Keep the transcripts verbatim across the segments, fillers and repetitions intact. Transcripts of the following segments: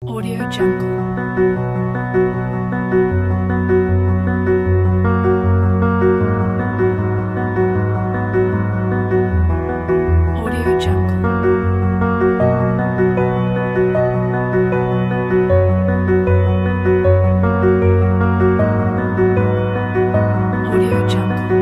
Audio Jungle. Audio Jungle. Audio Jungle.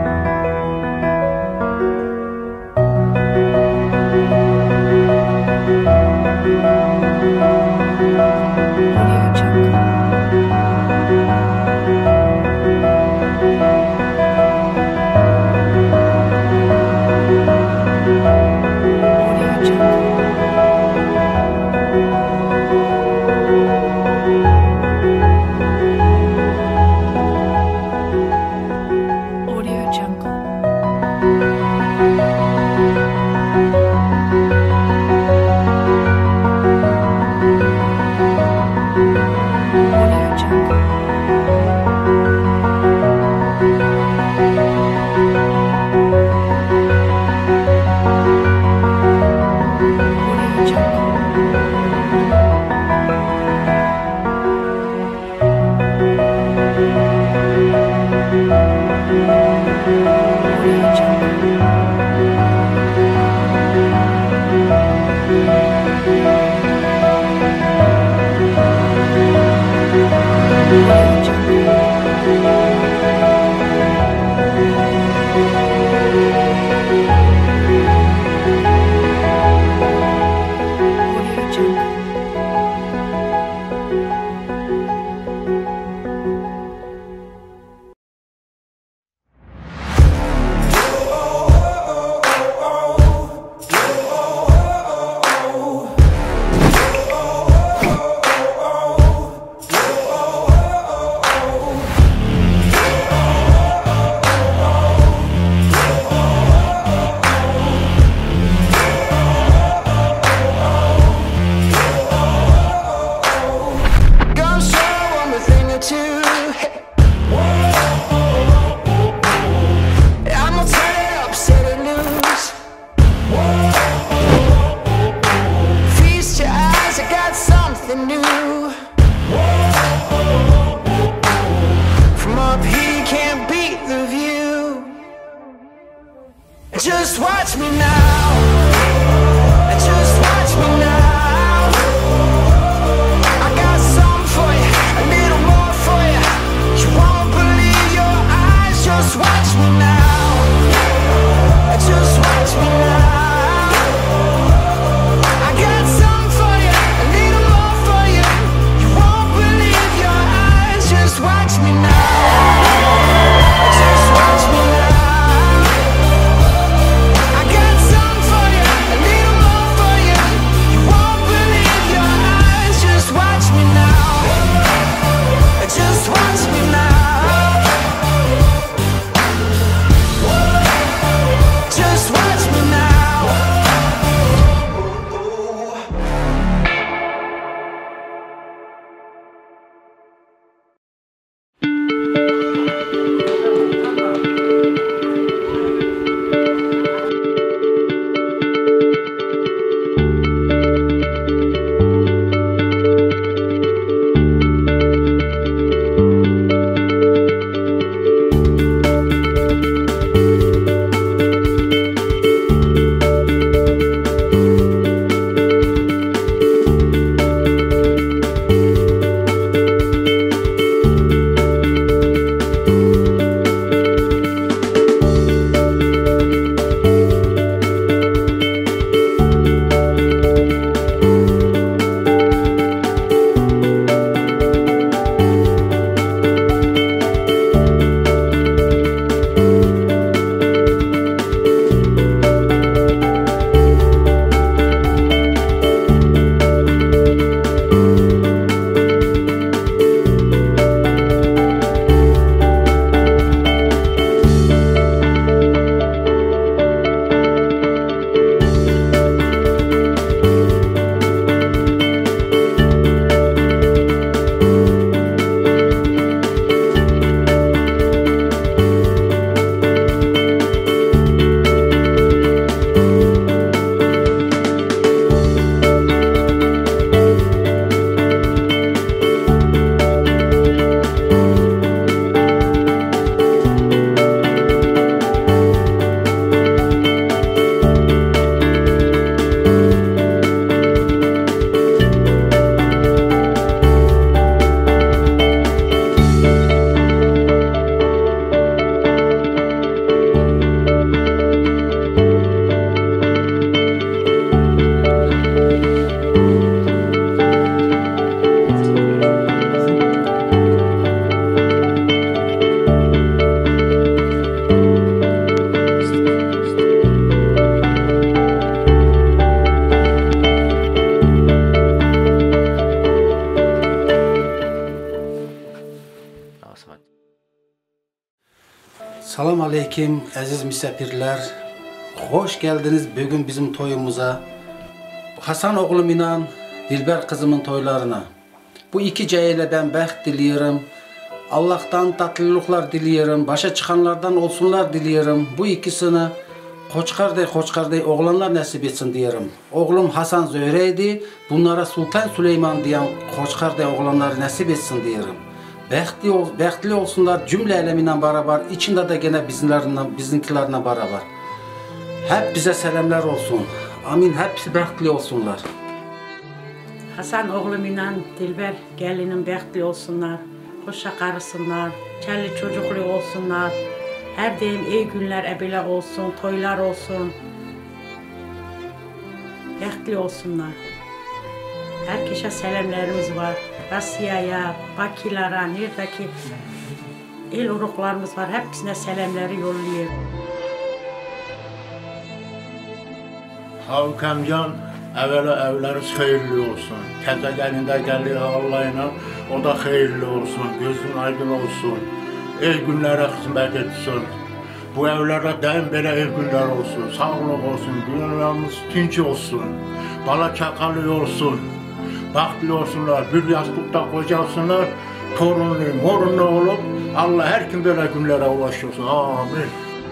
Just watch me now. Just watch me now. I got something for you, a little more for you. You won't believe your eyes. Just watch me now. Just watch me now. I got something for you, a little more for you. You won't believe your eyes. Just watch me now. Just watch me now. I got some aleyküm aziz misafirler. Hoş geldiniz bugün bizim toyumuza. Hasan oğlum inan Dilber kızımın toylarına. Bu iki cahile ben bəxt diliyorum. Allah'tan tatlılıklar diliyorum. Başa çıkanlardan olsunlar diliyorum. Bu ikisini Koçkarday Koçkarday oğlanlar nasip etsin diyorum. Oğlum Hasan Zöhreydi. Bunlara Sultan Süleyman diyen Koçkarday oğlanları nasip etsin diyorum. Bəxtli, ol, bəxtli olsunlar cümle elemiyle beraber. İçinde de gene bizimlerle, bizimkilerle beraber. Hep bize selamlar olsun. Amin. Hepsi bəxtli olsunlar. Hasan oğlum inan Dilber gelinim bəxtli olsunlar. Hoşça karısınlar. Kelli çocuklu olsunlar. Her deyim iyi günler ebile olsun. Toylar olsun. Bəxtli olsunlar. Herkese selamlarımız var. Rusya'ya, Bakılara, neredeki el uruklarımız var. Hepsine selamları yolluyor. Havuk amcan evvela evləriniz xeyirli olsun. Təzə gəlində gəlir Allah'ına, o da xeyirli olsun, gözün aydın olsun. El günlərə xidmət etsin. Bu evlərdə daim belə el günlər olsun, sağlıq olsun, dünyamız tinç olsun, bala çakalı olsun, baxtlı olsunlar, bir yastıqda qocalsınlar, torunlu, morunlu olup Allah hər kim belə günlərə ulaşırsın. Amin.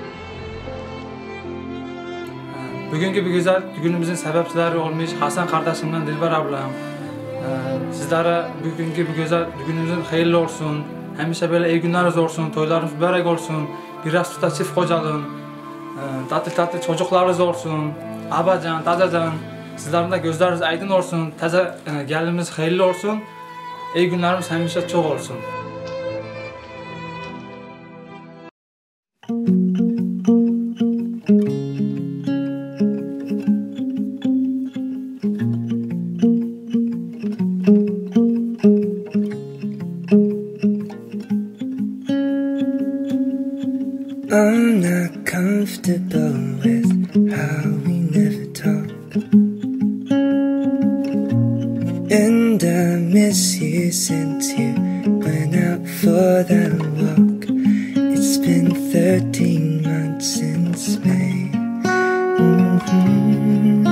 Bugünkü bu güzel günümüzün sebepçileri olmuş Hasan kardeşimden Dilber ablam. Ee, sizlere bugünkü bu güzel günümüzün hayırlı olsun. Hemşe böyle iyi günleriniz olsun, toylarınız börek olsun. Biraz tuta çift kocalın. Ee, tatlı tatlı çocuklarınız olsun. Abacan, dacacan. Sizlerin de gözleriniz aydın olsun. Taze e, gelinimiz hayırlı olsun. İyi günlerimiz hemşe çok olsun. I'm not comfortable with how we never talk, and I miss you since you went out for that walk. It's been thirteen months since May. Mm-hmm.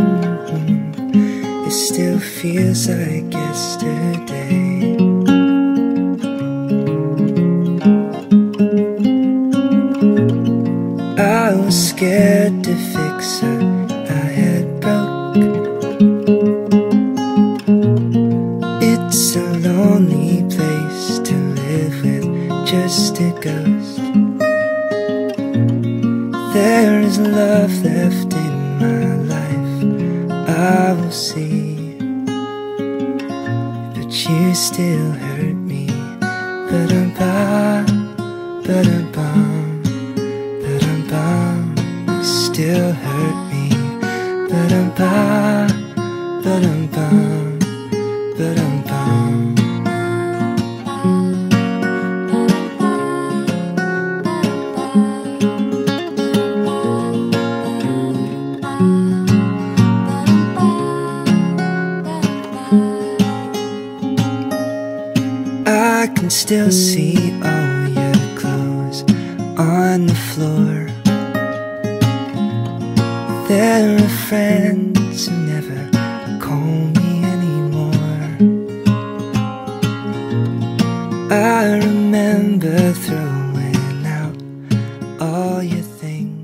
It still feels like yesterday. I was scared to fix what I had broke. It's a lonely place to live with just a ghost. There is love left in my life, I will see, but you still hurt me. Ba-da-ba, ba-da-ba. You still hurt me, but I'm ba, but I'm bum, but I'm bum. I can still see all your clothes on the floor. There are friends who never call me anymore. I remember throwing out all your things.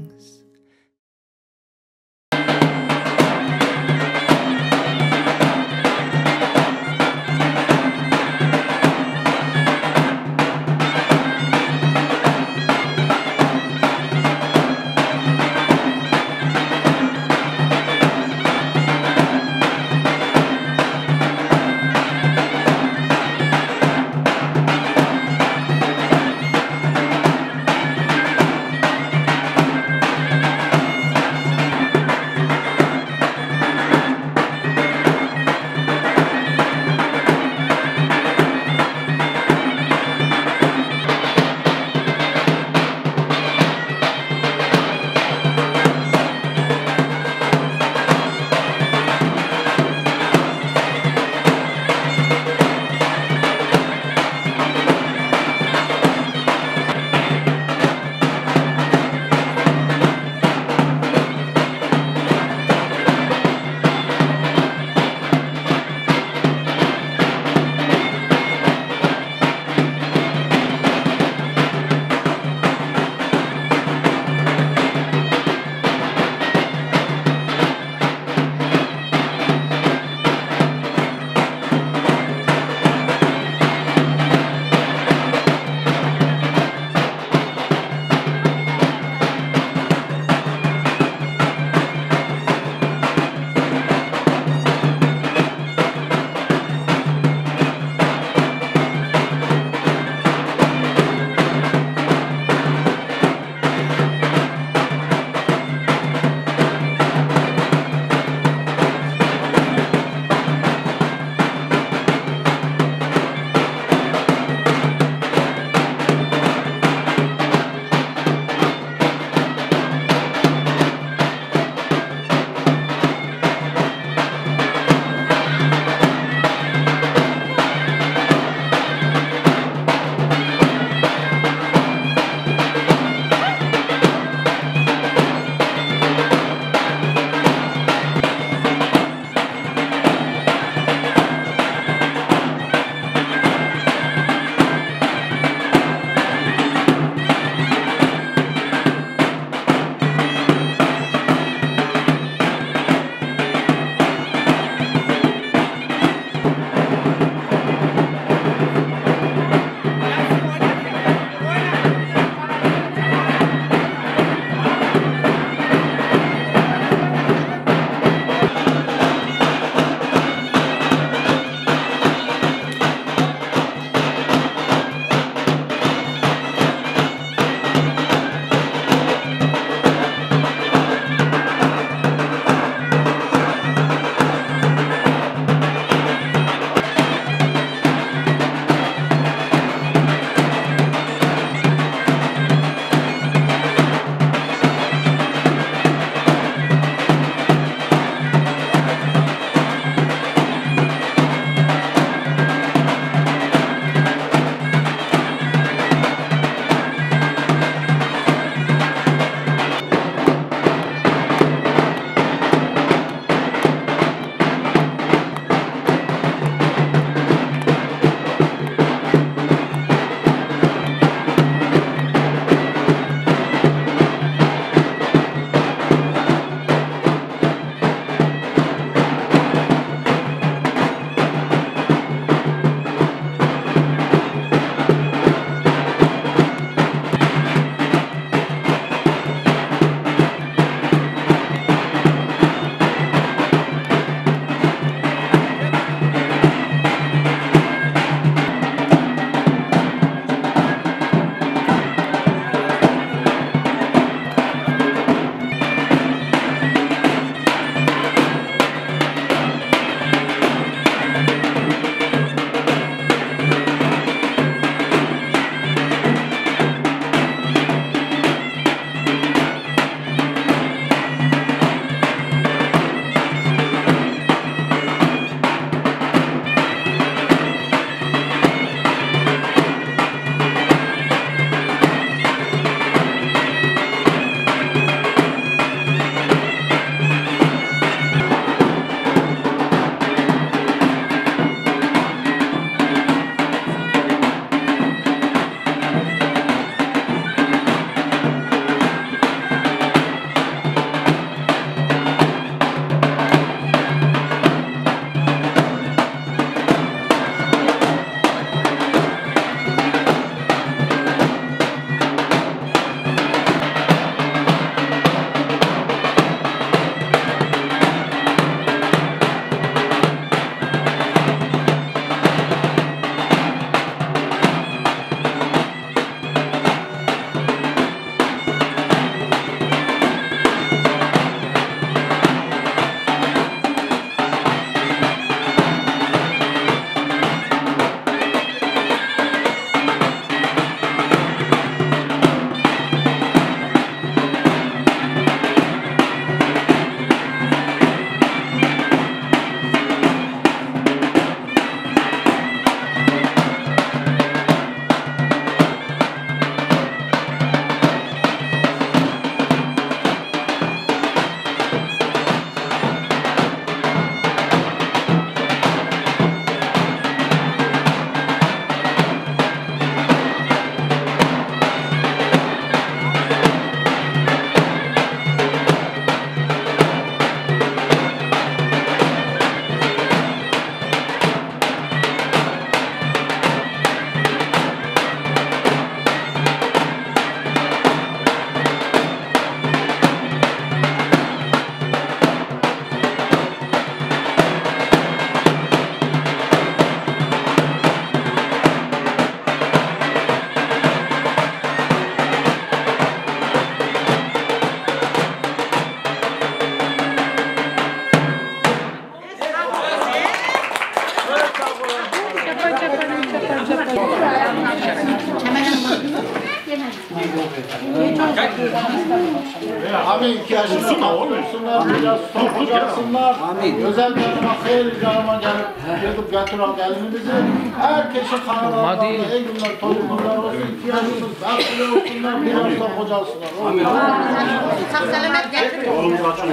Abi iki yaşında olursunlar, biraz sokacaksınlar. Özel yanıma, hayır yanıma gelip yedip getiren gelinimizi. Herkesin kanallarında en günler, torunlar olsun, iki yaşınız, akıllı olsunlar, biraz sokacasınlar. Amin. Sağ selamet getirin. Oğlumuz açın.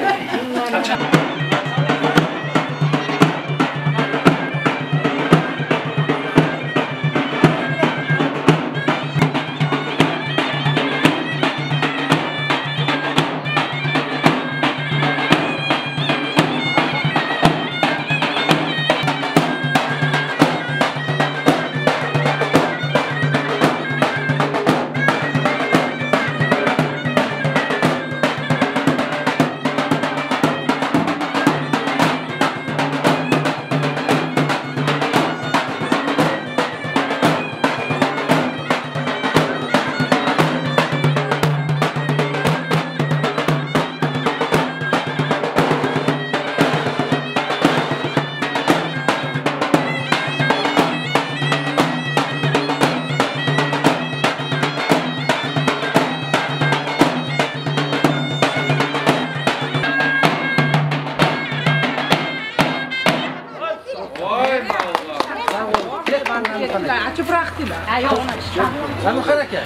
Açıp bıraktılar. Sen hareket.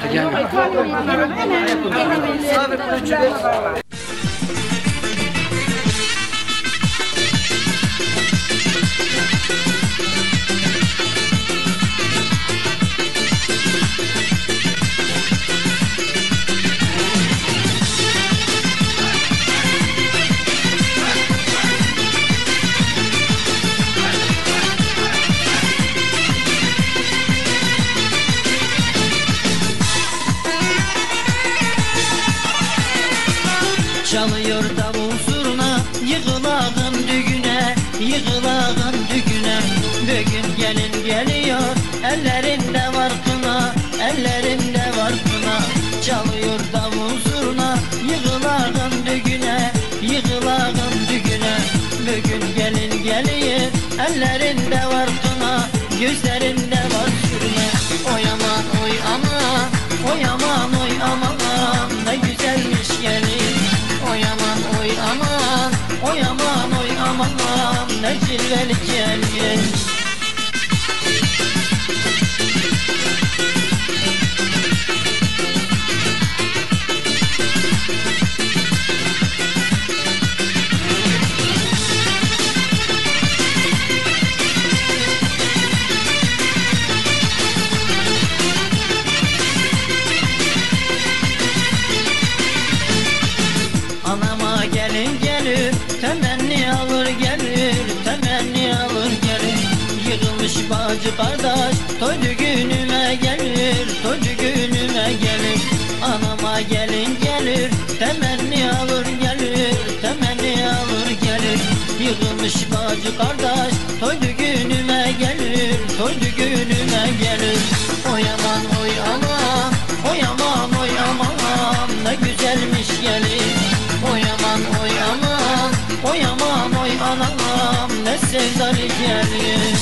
Çalıyor davul zurna, yığılağın düğüne, yığılağın düğüne. Bugün gelin geliyor, ellerinde var kına, ellerinde var kına. Çalıyor davul zurna, yığılağın düğüne, yığılağın düğüne. Bugün gelin geliyor, ellerinde var kına, gözlerinde var sürme. Oy aman oy aman, oy aman oy aman, ne güzelmiş gelin. Oy aman oy aman, oy aman oy aman, ne cilveli gelin. Anama gelin gelir, temenni alır gelir, temenni alır gelir. Yığılmış bacı kardeş, toydu günüme gelir, toydu günüme gelir. Anama gelin gelir, temenni alır gelir, temenni alır gelir. Yığılmış bacı kardeş, toydu günüme gelir, toydu günüme gelir. Oy aman oy aman, oy aman oy aman, ne güzelmiş gelin. Oy aman oy aman, oy aman oy anam, ne sevdalı gelin.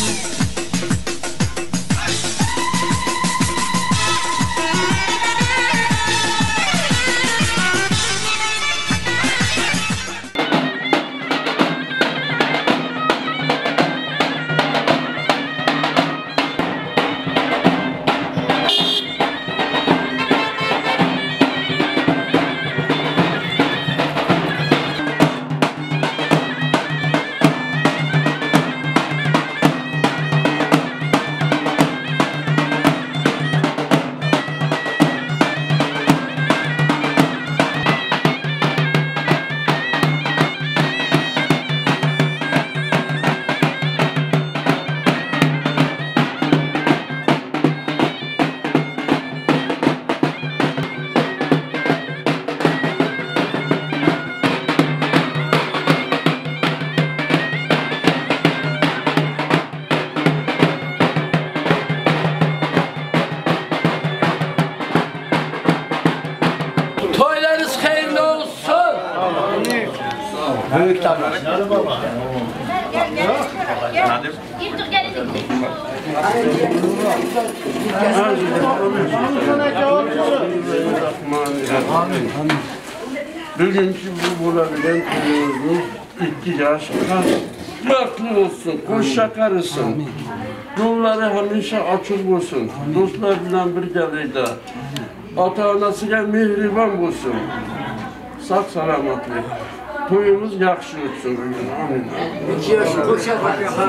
Büyük davranış. Bugünkü bu bulabilen kızımız iki yaş baklı olsun, koşa karısın. Yolları hamisha açık olsun, dostlar bilen bir gelirde. Ata-anasıyla mehriban olsun. Sağ salamatlık. Toyumuz yaxşı olsun bugün. Amin. İki yaş koşa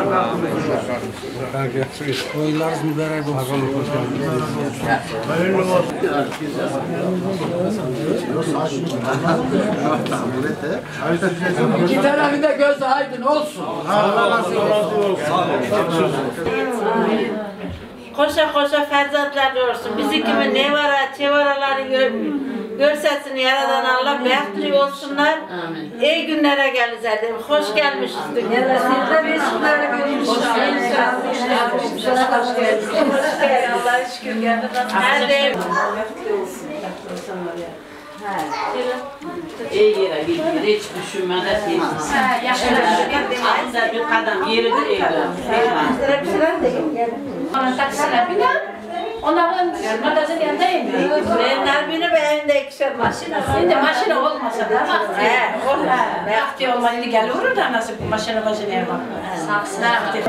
Toylarınız mübarek olsun. Hayırlı olsun. İki tarafında göz aydın olsun. Koşa koşa ferzatlar doğursun. Bizi kimi ne var, çevaraları gör, görsetsin Yaradan Allah, behtli olsunlar. İyi günlere gelirler. Hoş gelmişiz dünyada. Siz de bir şunları görmüşsünüz. Hoş geldiniz. Hoş geldiniz. Allah'a şükür geldiniz. Her daim. İyi yere gidiyor, hiç düşünmeden değil. Ağzında bir kadın yeri de iyi. Onun taksine biner, onların magazin yanındayım. Benler beni beğendi ikişer maşina. Şimdi maşina olmasa da vakti. He, olmaz. Vakti olmayınca gelir da nasıl maşina başına yapmak. Vakti.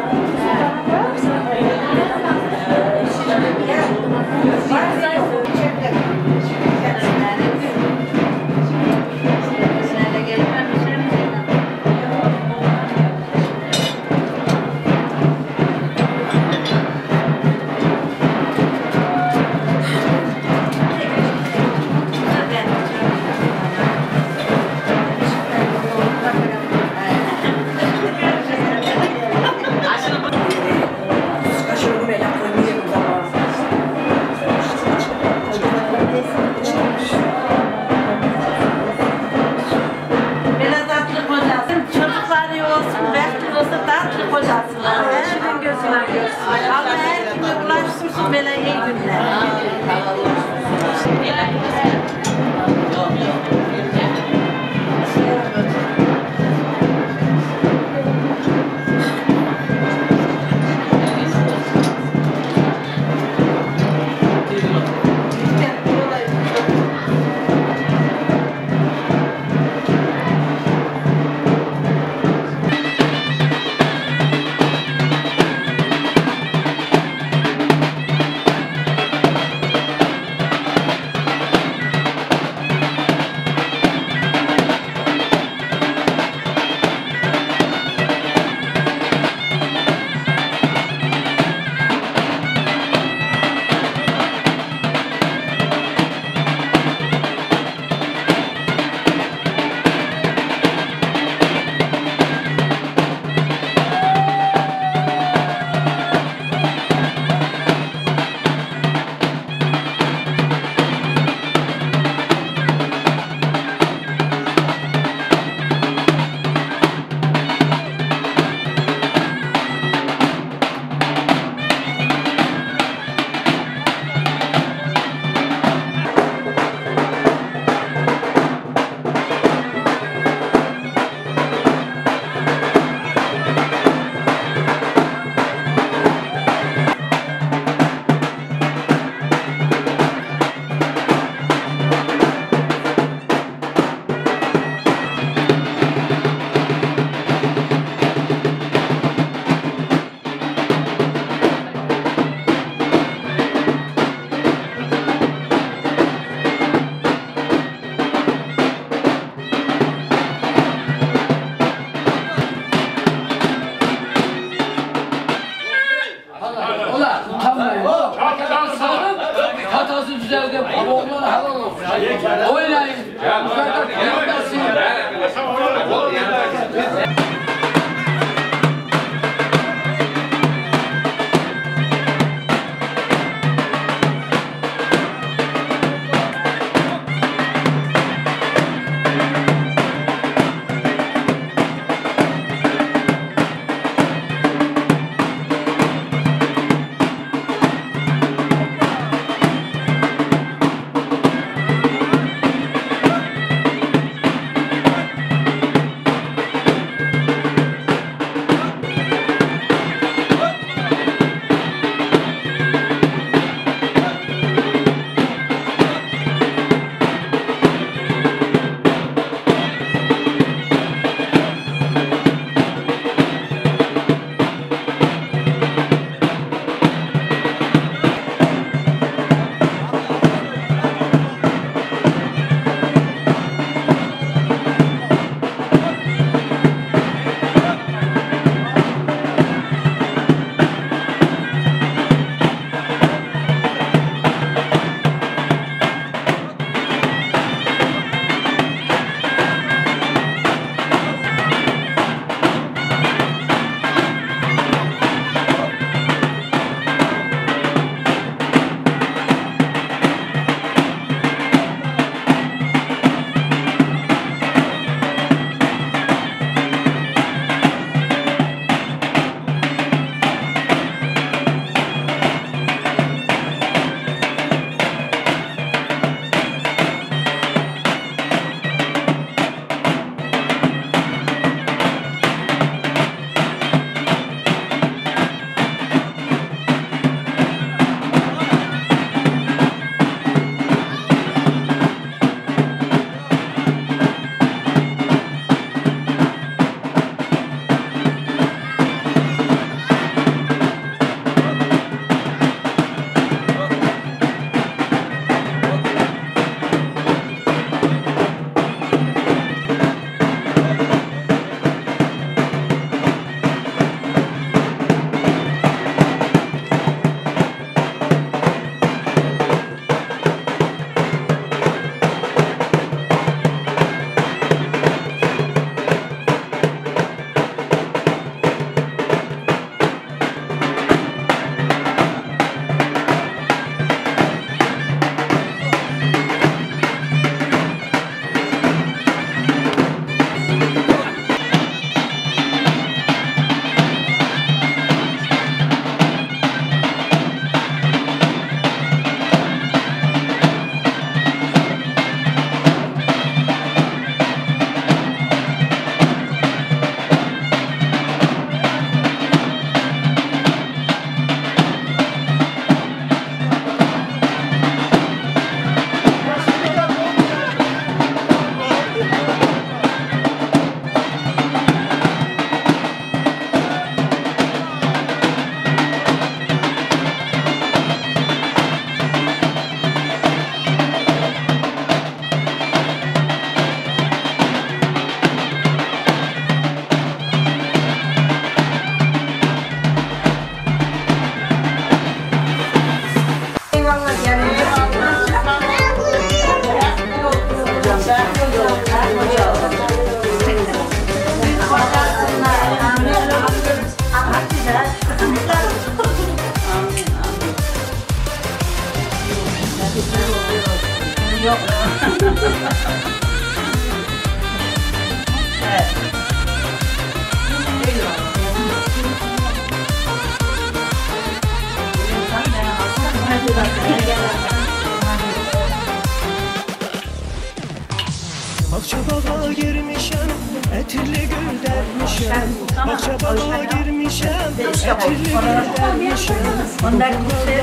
Akçabağa girmişem, etirli gül dermişem. Akçabağa girmişem, etirli gül dermişem. Onlar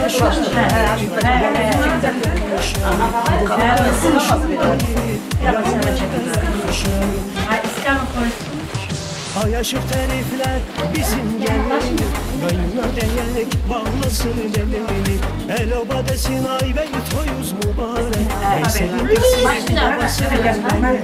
Ay aşık tarifler bizim gelin. Gönlüne değerek bağlasın elini. El oba desin ay bey toyuz mübarek. Ey sevindirsin babası elini.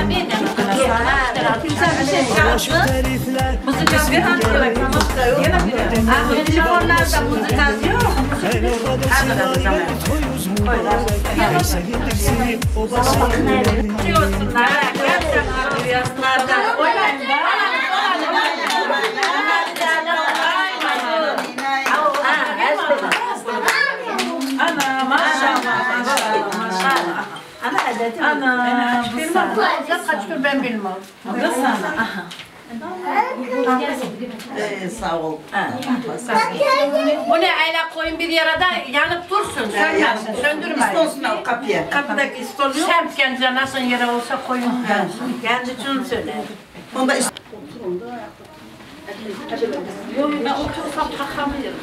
Ay aşık tarifler bizim gelin. Telefonlarda müzik yazıyor. El oba desin ay bey toyuz mübarek. Ey sevindirsin babası elini. Diyorsunlar. Gerçekten arıyorsunlar. Oynayın. Ana maşallah maşallah. Ana ana bilmem kaç gün ben bilmem. Kız sana. Ee, sağ ol. Bu ne ayla koyun bir yere de yanıp dursun, sönmesin, söndürmeyin. İstolsun al kapıya. Kapıdaki istol yok. Semt kendine nasıl yere olsa koyun yansın. Kendi için söyle. Onda Yok ben otursam takamıyorum.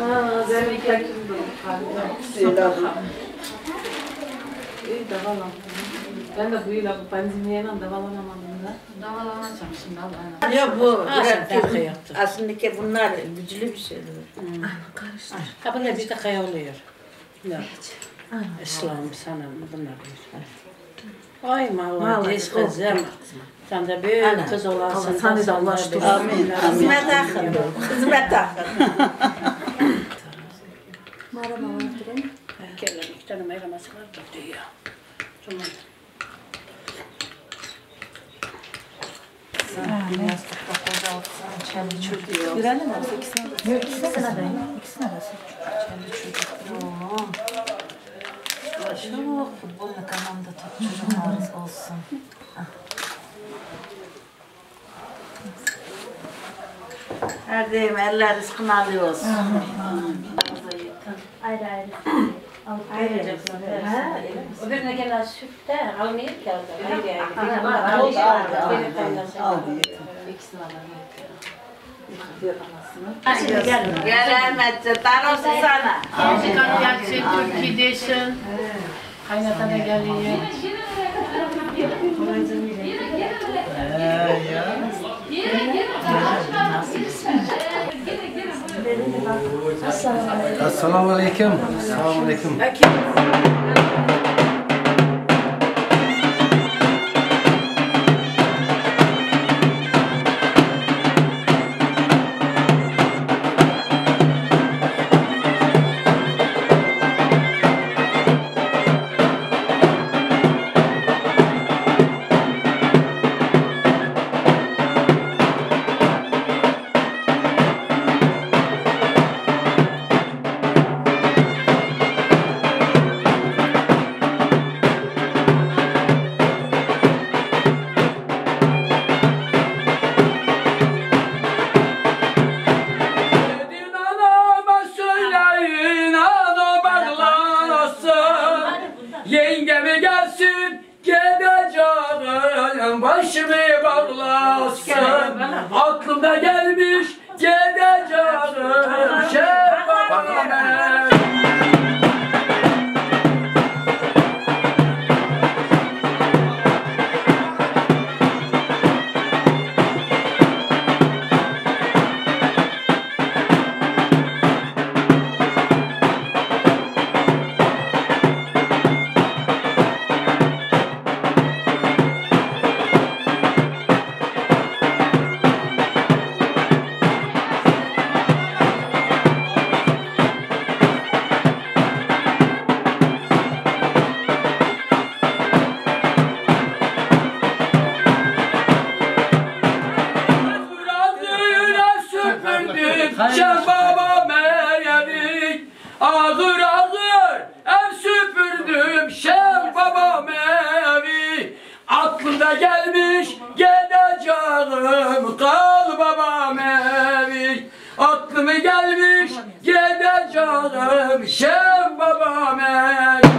Ben de bu yıl benzinliğine davalanamadım da. Davalanacağım şimdi Allah'ına. Ya bu aslında ki bunlar güçlü bir şeydir. Karıştır. Ha bunlar bir de kaya oluyor. Ya. İslam, sanam bunlar. Ay mağla, geç kızım. Sen de büyük kız olasın. Sen de Allah aşkına. Amin. Hizmet akın. Hizmet akın. Merhaba, oturun. Kellerim iki tane meyraması var da diyor. Tamam. Birer mi varsa ikisine de? Yok, ikisine de. İkisine de. Kendi çocuk. Çok futbolla kanalda top çocuklarınız olsun. Her daim eller rızkını alıyor olsun. Ayrı ayrı. Ayrı. O birine gelen sütte almayıp geldi. Hayır yani. Aldı, aldı. Aldı. İkisini alalım. Gelemezse dar olsun sana. Müzikanı yaksın, Türkiye desin. Kaynatana geliyor. Assalamu alaikum. Assalamu alaikum. Yengemi gelsin gideceğim başımı bağlasın aklımda gelmiş gideceğim şefakame. Şef babam evi ağır ağır ev süpürdüm şef babam evi gideceğim kal babam evi. Aklımı gelmiş gideceğim şem babam evi.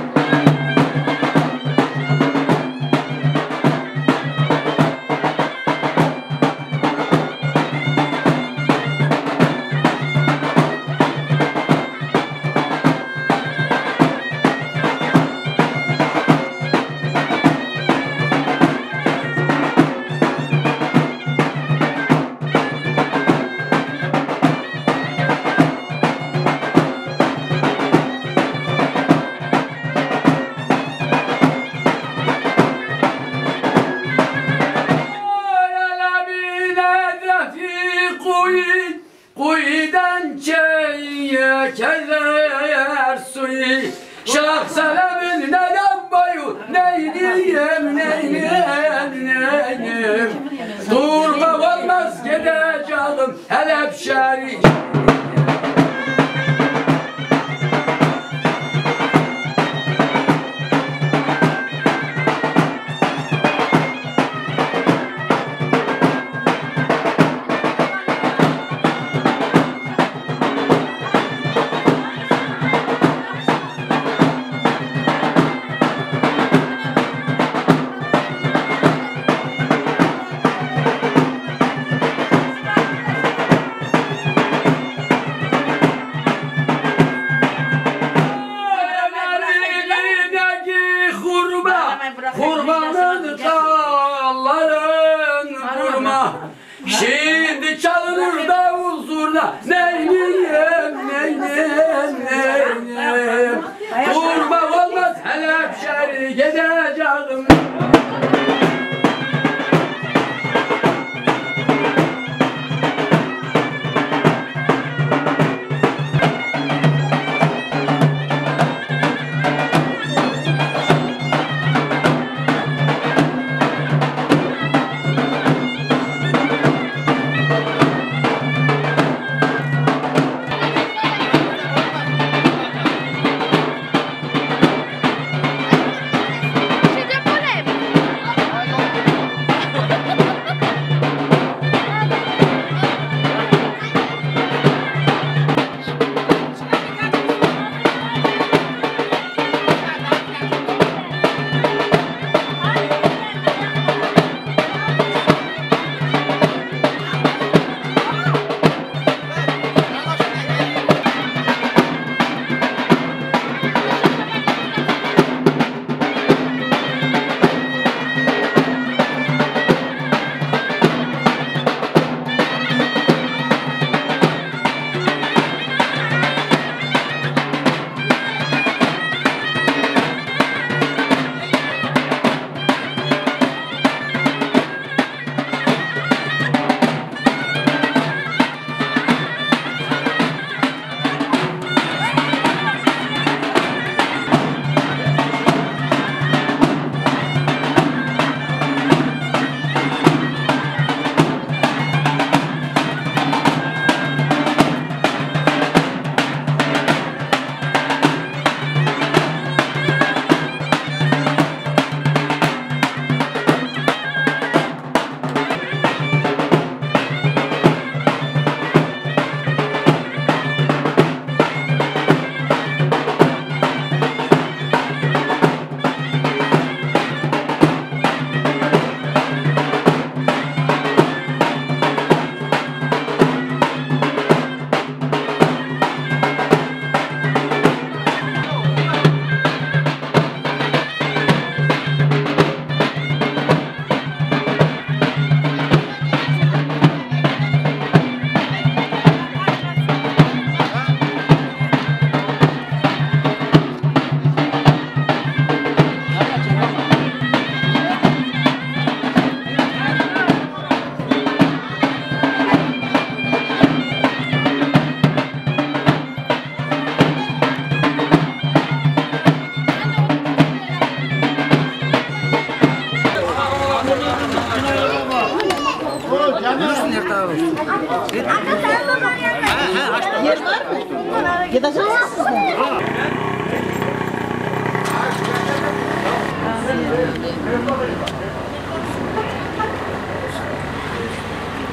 Kuyudan çeye keller suyu Şah Selam'ın neden boyu neyliyim neyliyim neyliyim Durma olmaz gideceğim Helep şerik Kurbanın dalların kurma Şimdi çalınır davul zurna Neyliyim neyliyim neyliyim Kurban olmaz Helep şeri gideceğim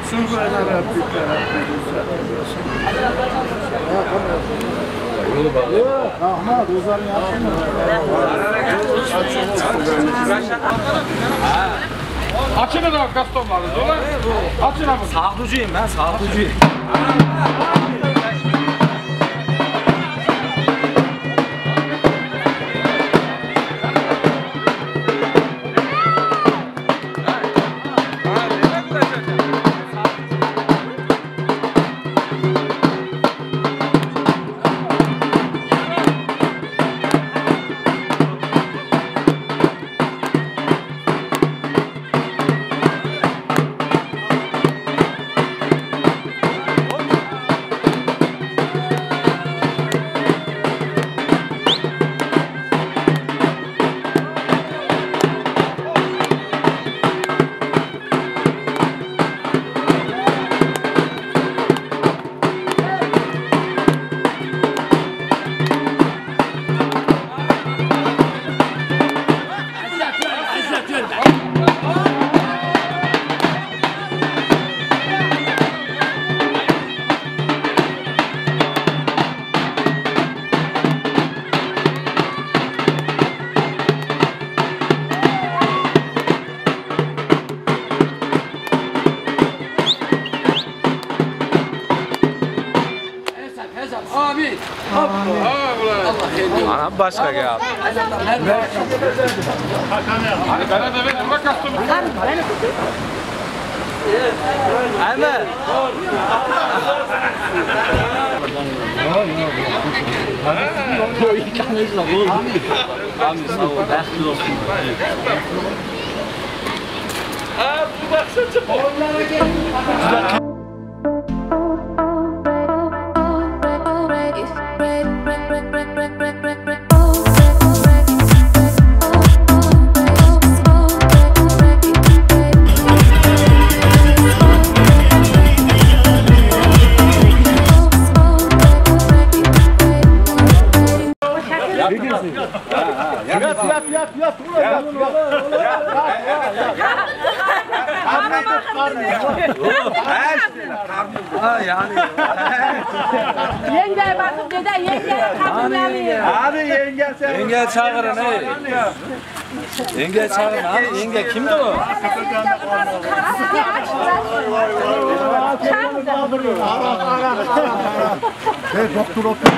Subhane Rabbike Yolu bağlı. Ahmet, Ozan'ın Açın da kastomları, dolar. Açın abi. Sağlıcıyım ben, sağlıcıyım. Amin. Ana başka ya. Hani bana da verin bak kastomu. Aynen. Bu ilk anlaşılan oldu. Amin sağ ol. Bekli olsun. Aa bu baksana. Onlara gel. Yat yat yat yat. Yat Ha yani. Yenge bakın dede yenge kapı yanıyor. Hadi yenge sen. Yenge çağırın ey. Yenge çağırın abi. Yenge kimdi o? Hey doktor otur.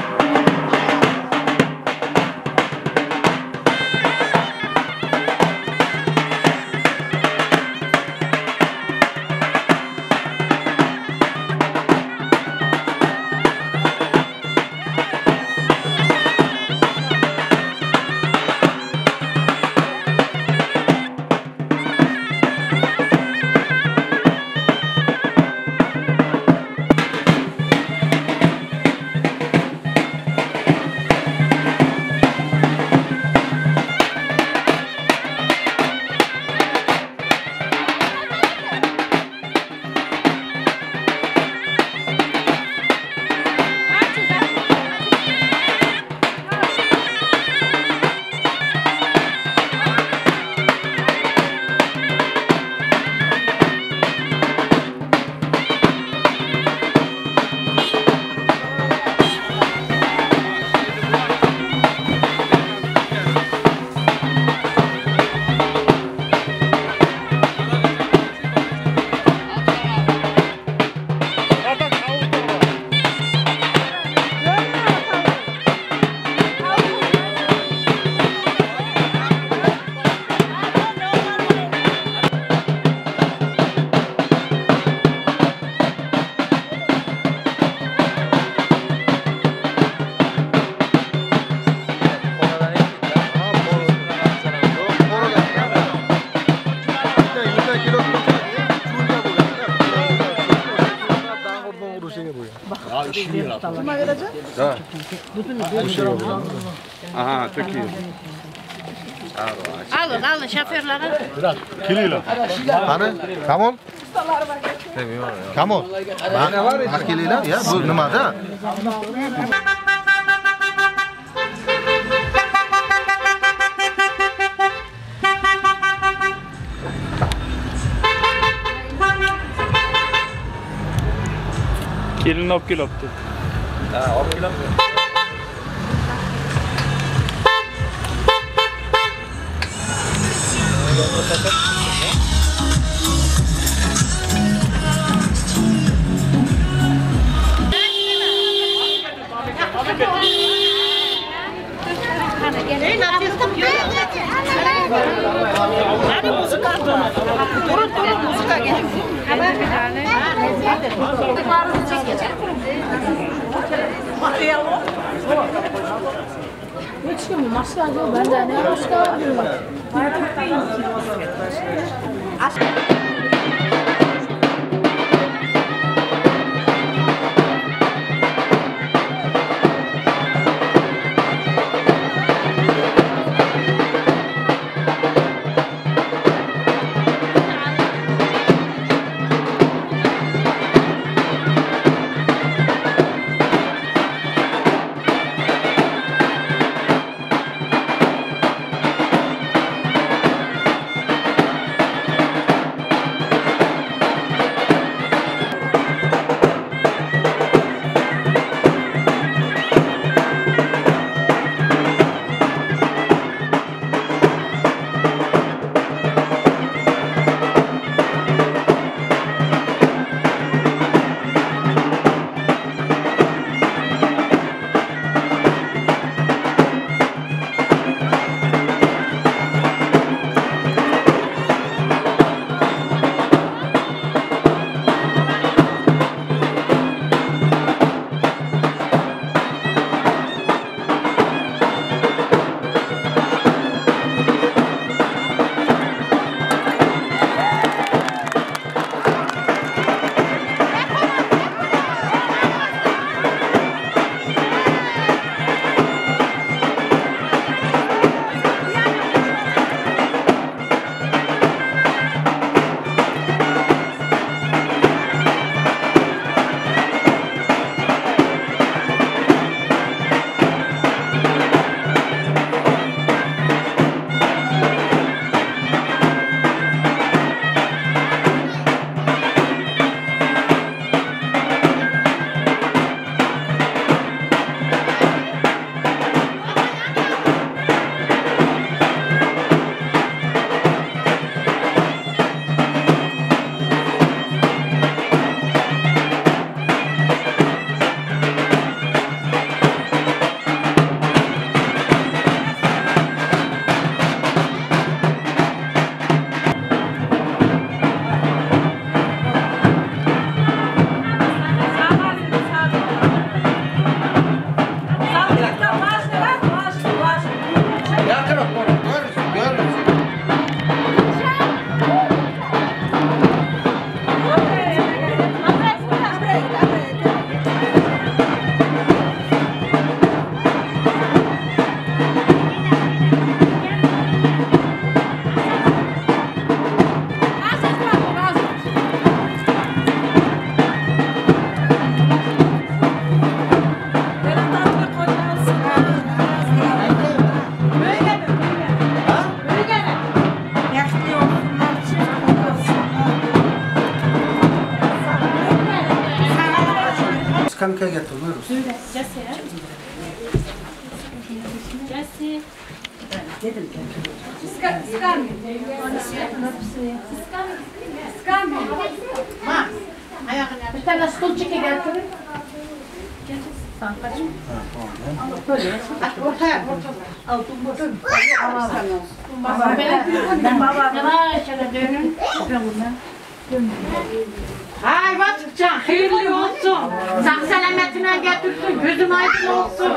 Kime gelecek? Da. Bu şey oldu. Aha, çok iyi. Alın alın şoförlere. Kiliyle. Hani? Kamol? Kamol. Bak kiliyle ya bu nimada? Kelin olib kelibdi. Ha, olib kelibdi. Hadi muska. Turun turun muska gel. Hiç mi maşka yok bende ne maşka yok. Kanka getiriyoruz. Söyle, Jesse ya. Jesse. Dedim Sıkar, sıkar mı? Sıkar mı? Sıkar mı? Ma, ayağına. Bir tane stul çeke getirin. Sen kaçma. Böyle. Ortaya, ortaya. Al, dur, dur. Baba, baba. Baba, ne var? Şöyle dönün. Dönün. Ay Batıkcan, hayırlı olsun. Sağ selametine getirsin, gözün aydın olsun.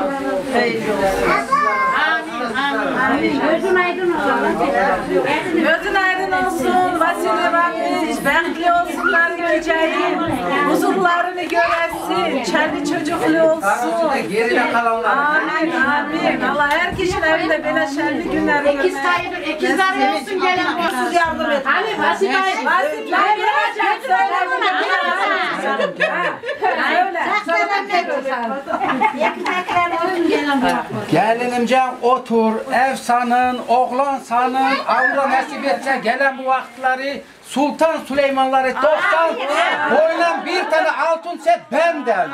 Amin, amin, amin. Gözün aydın olsun. Gözün aydın olsun, Vasile bakmış, bekli olsunlar gideceğim. Huzurlarını göresin, kendi çocuklu olsun. Geride kalanlar. Amin, amin. Allah her kişinin evinde böyle şenli günler görmek. Ekiz kaydır, ekizler olsun gelen olsun. Yardım et. Hani Vasile, Vasile gelecek, söyle buna. Öyle. Yakındakilerini Gelinimcen otur, ev sanın, oğlan sanın, Allah nasip etse gelen bu vakitleri Sultan Süleymanları doksan, boylan bir tane altın set benden.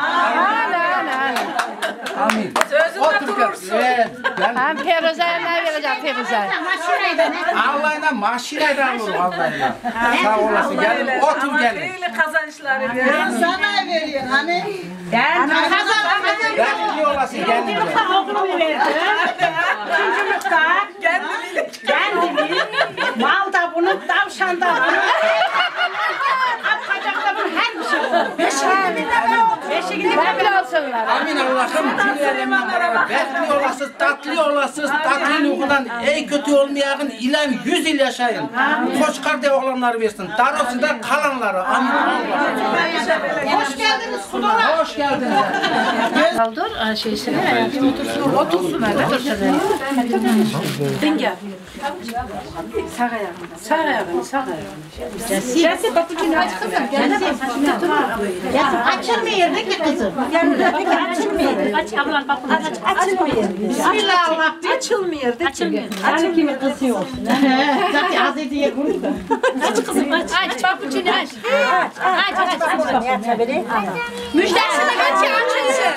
Amin. Sözünde durursun. Evet, ben... Ben Firuza'ya ne vereceğim Firuza'ya? Allah'ına maşinayla alırım Allah'ına. Sağ olasın, gelin otur gelin. Değil kazançları. Ben sana veriyorum hani. Ben kazanmadım. Bekli olasın gelin. Oğlumu verdim. Üçüncülükte Kendini. kendimi, mal da bunun, tavşan da bunun. Kapkacak da bunun, her bir şey bunun. Beşiğinde ne oldu? Beşiğinde ne olsunlar. Amin Allah'ım. Bekli olasınız, tatlı olasınız, tatlı okudan ey kötü olmayağın ilan yüz yıl yaşayın. Koçkarda oğlanları versin. Darosunda kalanları. Amin Allah'ım. Hoş geldiniz kudolar. Hoş geldiniz. Kaldır şeysine, otursun, otursun hele. Otursun hele. Denge. Sağ ayağını, sağ ayağını, sağ ayağını. Gelsin, papucunu aç kızım. Gelsin, Açılmıyor ki kızım. açılmıyor. Aç ablan, papucunu aç. Açılmıyor. Bismillah. Açılmıyor. Açılmıyor. Yani kimin kızı olsun. Zaten Hazretiye kurdu. Aç kızım, aç. Aç, papucunu aç. Aç, aç, aç. Müjdesini kaç açılsın.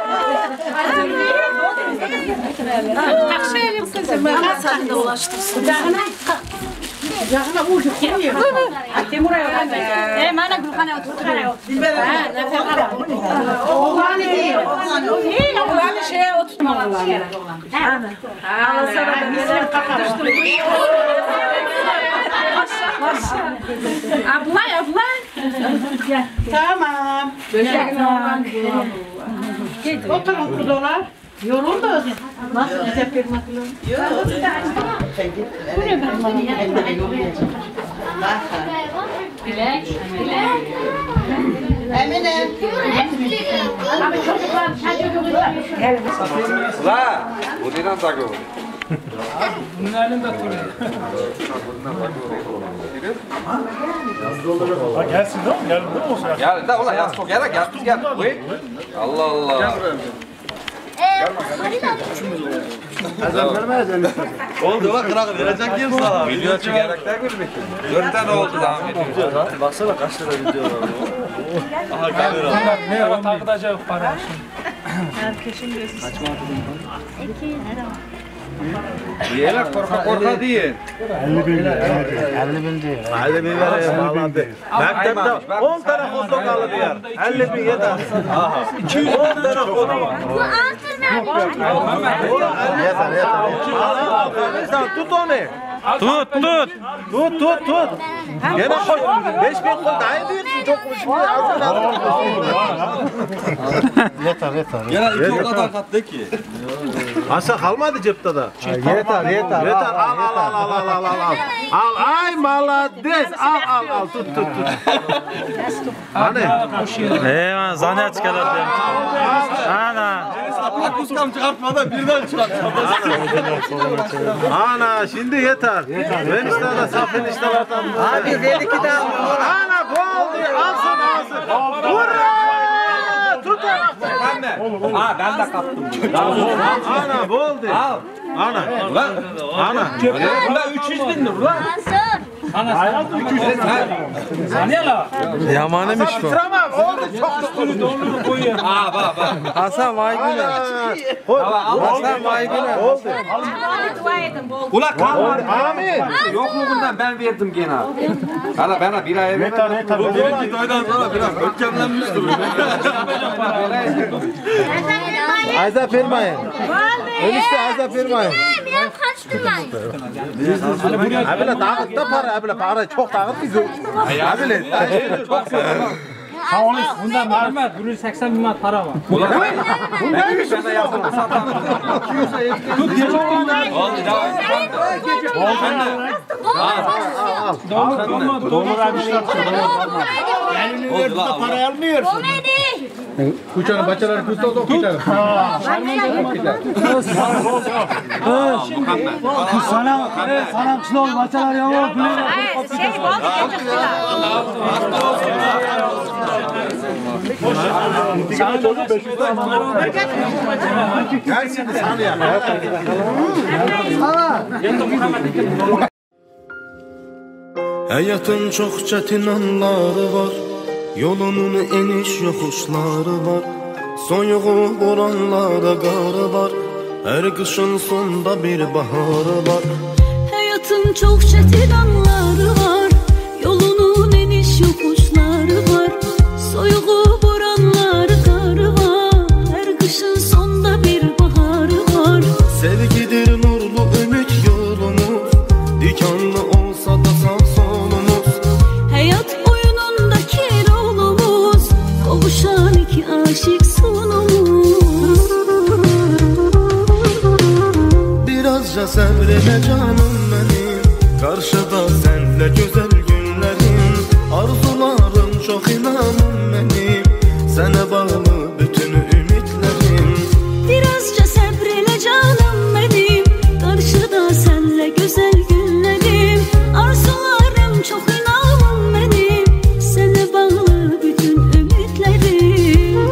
Takşayalım kızım. Sadece ulaştırsın. Yakına vurduk, geliyor. Temur'a yok. Hem ana Gülkan'a otur. Dilber Ha, nefes al. Oğlan değil. Oğlanı şeye oturtmalar. Allah sana da bizim kakar. Abla, abla. Tamam. Oturun kudolar. Yorulduk. Nasıl güzel permaklı? Yok. Bu ne permaklı? Bilek, bilek. Emine. Abi çocuklar, çocuklar. La, bu dinan takı. Bunun elinde duruyor. Ha gelsin değil mi? Gelin değil mi olsun? Gelin de ulan yastık gel gel gel. Buyur. Allah Allah. Azam vermeyeceğim. Oldu bak kırak verecek kim sana? Video çekerekten görmek. Dört tane oldu daha video. Baksana kaç lira video var. Aha kamera. Ne var takıdacak para. Herkesin gözü. Kaçma atılın. Diyeler korka korka değil. elli bin lira. elli bin değil. elli bin lira bağlandı. Mektepte on tane kodluk aldı yer. elli bin yeter. iki yüz on tane kodluk. Bu altın ne? Yeter yeter. Sen tut onu. Tut tut. Tut tut tut. Gene koy. beş bin kol daha ediyorsun. Çok şimdi ağzına. Yeter yeter. Gene iki o kadar katlı ki. Asa kalmadı cepte da. Yeter yeter. Yeter. Al al al al al al al. Al ay malades. Al al al tut tut tut. Hani? Eyvah zane çıkardı. Ana. Akuskam çıkartmadan birden çıkartmadı. Ana şimdi yeter. Ben işte de saf eniştelerden. Abi dedik ki de. Ana gol diyor. Alsın alsın. Hurra! Tut. Ha ben de kaptım. Ana gol diyor. Al. Ana. Ulan. Ana. Bunda üç yüz bin lira ulan. Ana iki yüz bin. Saniye la. Yamanıymış bu. Bitiremem. Oldu çok da Donunu koyuyor. Ha bak bak. Hasan vay güne. Hasan vay güne. Oldu. Ula kalmadı. Amin. Yokluğundan ben verdim gene. Hala bana bir ay Yeter yeter. Bu birinci toydan sonra biraz ökemlenmiştir. Ayza firmayın. Enişte Ayza firmayın. Biraz kaçtım ben. Abile dağıt da para. Abile para çok dağıt ki. Abile. Çok fazla. Ha onu bundan Mehmet bunun seksen bin manat para var. Neymiş ben de yazdım satamam. Tut gece ondan. Oldu devam. Donur donur donur almışlar. Elini verdi de para almıyorsun. Kuçanın bacaları kusta da okuyor. Sana sana kışla bacalar ya. Şey, bol geçecek. Gel şimdi saniye. Hayatın çok çetin anları var, yolunun eniş yokuşları var. Soyuğu boranlara qarı var, her kışın sonunda bir baharı var. Hayatın çok çetin anları var, yolunun eniş yokuşları var. Soyuğu boranları qarı var, her kışın sonunda bir baharı var. Sevgidir nurlu ümit yolumuz, dikanlı olsa da sağ solumuz. Hayat oyunundaki rolumuz, kavuşan iki aşık sonumuz. Birazca sabreyle canım benim, karşıda senle güzel günlerim. Arzularım çok inanım benim, sana bağlı bütün ümitlerim. Birazca sabreyle canım benim, karşıda senle güzel günlerim. Arzularım çok inanım benim, sana bağlı bütün ümitlerim.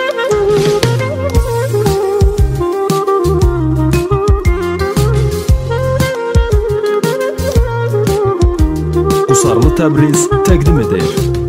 Usarlı Təbriz təqdim edir.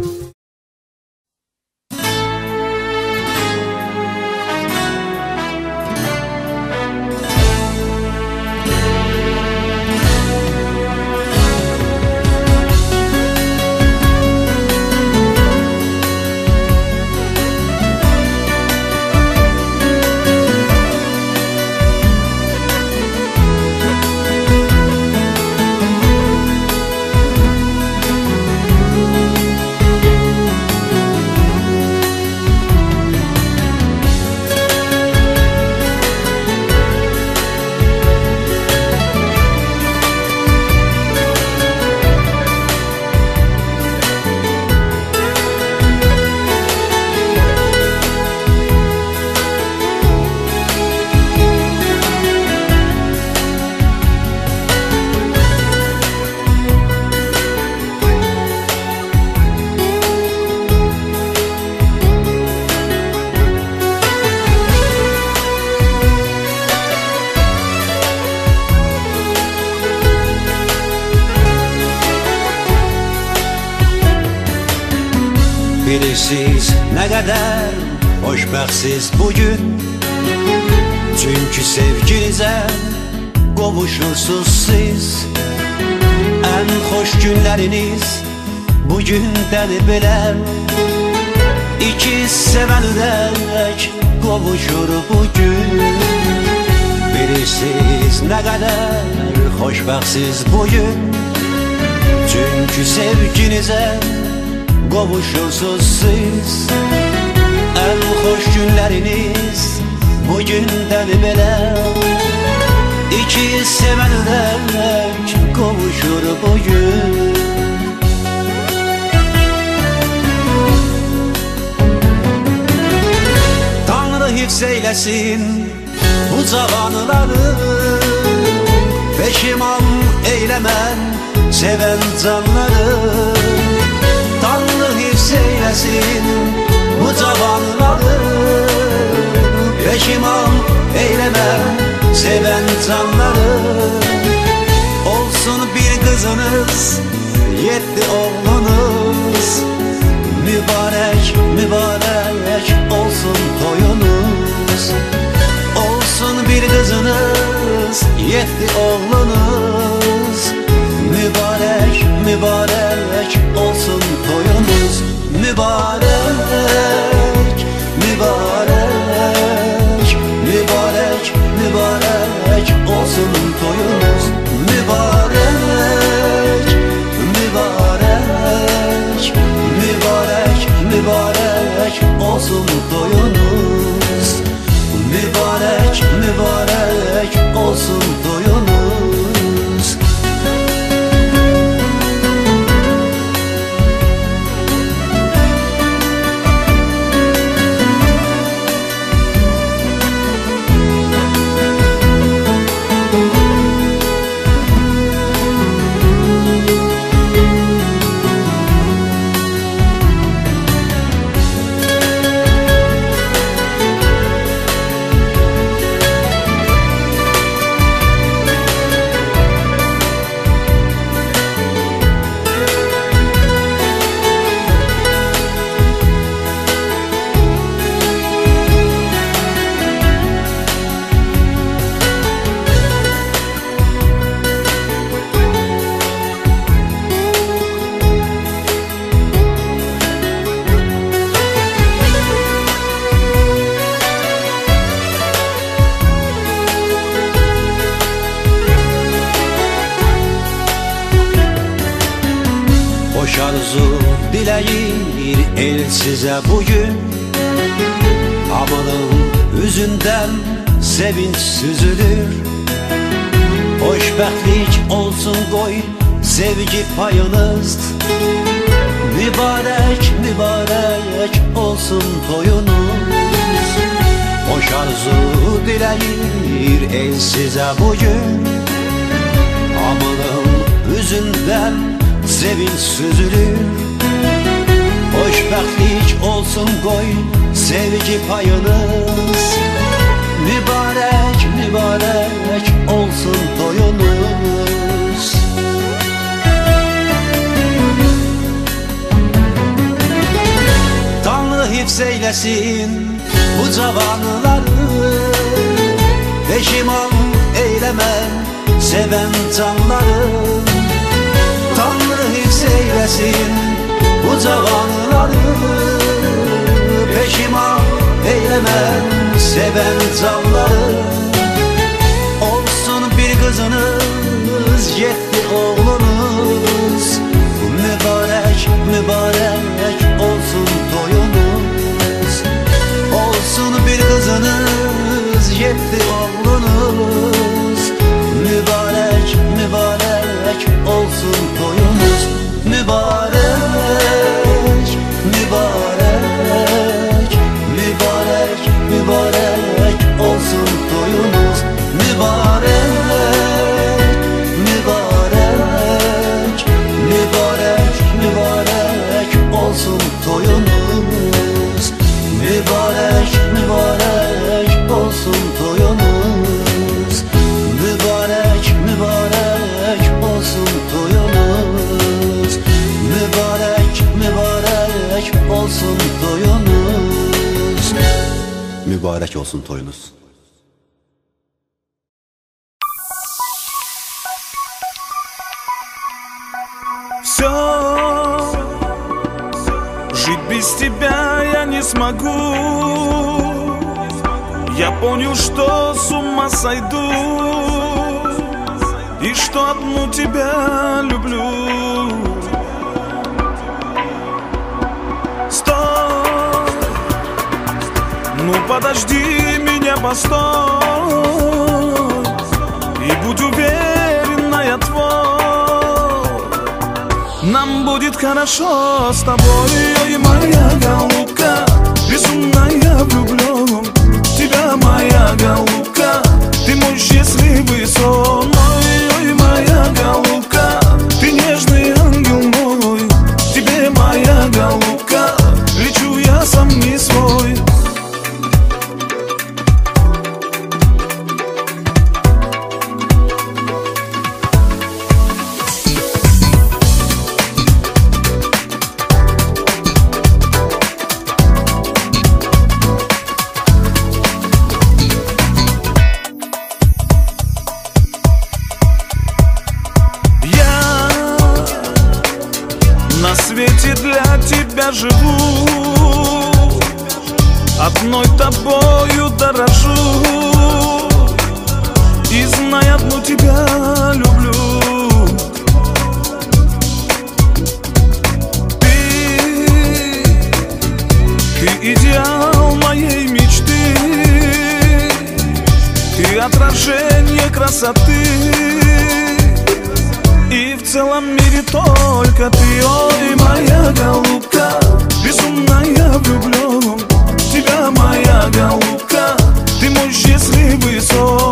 Bilirsiniz ne kadar hoşbəxtsiz bugün, çünkü sevginize qovuşursunuz siz. En hoş günleriniz bugünden belə, İki sevenler qovuşur bugün. Bilirsiniz ne kadar hoşbəxtsiz bugün, çünkü sevginize qovuşursunuz siz. En hoş günleriniz bugünden belə, İki sevenler qovuşur bugün. Tanrı hifz eylesin bu cavanları, peşiman eylemem seven canları. Tanrı hifz eylesin bu cavanları, peşiman eylemem seven canları. Olsun bir kızınız, yetti oğlunuz, mübarek mübarek olsun toyunuz. Olsun bir kızınız, yetti oğlunuz, mübarek mübarek olsun toyunuz. Mübarek mübarek mübarek mübarek olsun toyunuz. Mübarek mübarek mübarek mübarek olsun toyunuz. Mübarek mübarek olsun toyunuz. size bugün. Amanın yüzünden sevinç süzülür. Hoşbəxtlik olsun qoy sevgi payınız. Mübarek mübarek olsun toyunuz. Hoş arzu dileyir el size bugün. Amanın yüzünden sevinç süzülür. Hoşbəxtlik olsun qoy sevgi payınız. Mübarek mübarek olsun toyunuz. Tanrı hifz eylesin bu cavanları. Peşiman eyleme seven canları. Tanrı hifz eylesin bu cavanları. Peşiman eyleme seven canları. Olsun bir kızınız, yetti oğlunuz. Mübarek mübarek olsun toyunuz. Olsun bir kızınız, yetti oğlunuz. Mübarek mübarek olsun toyunuz. Mübarek mübarek mübarek mübarek olsun toyunuz. Mübarek mübarek mübarek mübarek olsun toyunuz. Mübarek mübarek olsun toyunuz. Mübarek mübarek olsun toyunuz. Mübarek mübarek olsun toyunuz. Mübarek olsun toyunuz. Все, жить без тебя я не смогу. Я понял, что с ума сойду, и что одну тебя люблю. Стой, ну подожди меня, постой, и будь уверена, я твой. Нам будет хорошо с тобой, ой, моя голубка, безумная влюблен в тебя, моя голубка, ты мой счастливый сон. Ой, ой, моя голубка, ты нежный ангел мой, тебе, моя голубка, лечу я сам не свой. Живу, одной тобою дорожу, и знай, одну тебя люблю. Ты, ты идеал моей мечты, ты отражение красоты, и в целом мире только ты, ой, моя голубка, безумная влюблен в тебя, моя голубка, ты мой счастливый сон.